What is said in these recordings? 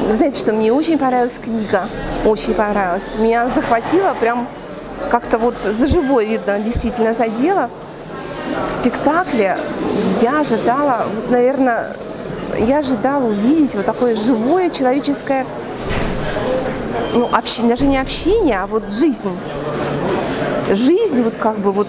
Знаете, что мне очень понравилась книга, очень понравилась. Меня захватило, прям как-то вот за живое, видно, действительно задело. В спектакле я ожидала, вот, наверное, я ожидала увидеть вот такое живое человеческое, ну, даже не общение, а вот жизнь. Жизнь вот как бы вот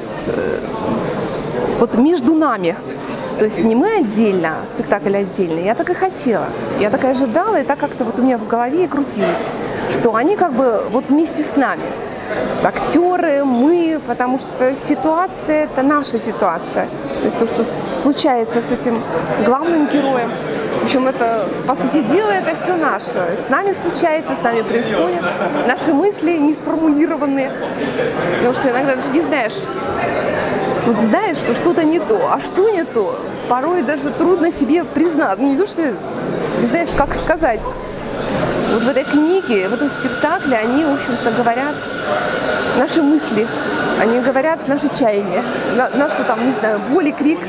между нами. То есть не мы отдельно, спектакль отдельно. Я так и хотела. Я так и ожидала, и так как-то вот у меня в голове и крутилось, что они как бы вот вместе с нами. Актеры, мы, потому что ситуация – это наша ситуация. То есть то, что случается с этим главным героем, в общем, это, по сути дела, это все наше. С нами случается, с нами происходит. Наши мысли не сформулированные. Потому что иногда даже не знаешь, вот знаешь, что что-то не то, а что не то, порой даже трудно себе признать. Ну, не то, что не знаешь, как сказать. Вот в этой книге, в этом спектакле они, в общем-то, говорят наши мысли, они говорят наши чаяния, нашу, там, не знаю, боль и крик.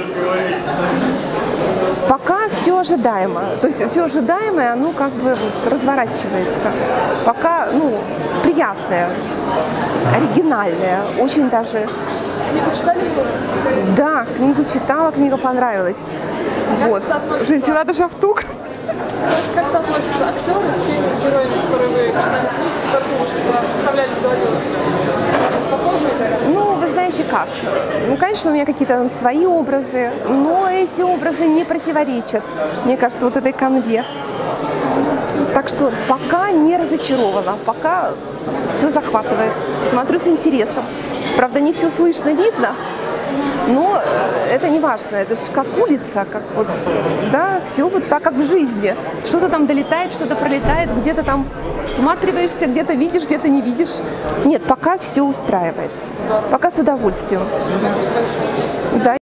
Пока все ожидаемо, то есть все ожидаемое, оно как бы вот разворачивается. Пока, ну, приятное, оригинальное, очень даже. Книгу читали? Да, книгу читала, книга понравилась. Вот. Уже взяла даже автограф. Как соотносятся актеры с теми героями, которые вы читали книги, которые представляли в голове у себя? Они похожи? Ну, вы знаете как? Ну, конечно, у меня какие-то там свои образы, но эти образы не противоречат, мне кажется, вот этой канве. Так что пока не разочарована, пока все захватывает. Смотрю с интересом. Правда, не все слышно, видно, но это не важно. Это же как улица, как вот, да, все вот так, как в жизни. Что-то там долетает, что-то пролетает, где-то там всматриваешься, где-то видишь, где-то не видишь. Нет, пока все устраивает. Пока с удовольствием. Да.